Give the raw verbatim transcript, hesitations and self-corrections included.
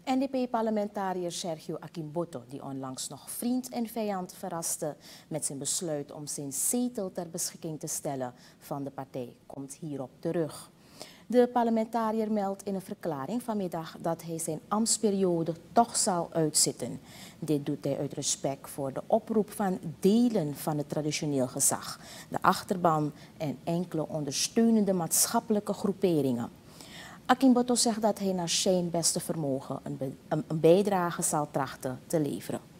N D P-parlementariër Sergio Akimboto, die onlangs nog vriend en vijand verraste met zijn besluit om zijn zetel ter beschikking te stellen van de partij, komt hierop terug. De parlementariër meldt in een verklaring vanmiddag dat hij zijn ambtsperiode toch zal uitzitten. Dit doet hij uit respect voor de oproep van delen van het traditioneel gezag, de achterban en enkele ondersteunende maatschappelijke groeperingen. Akimboto zegt dat hij naar zijn beste vermogen een bijdrage zal trachten te leveren.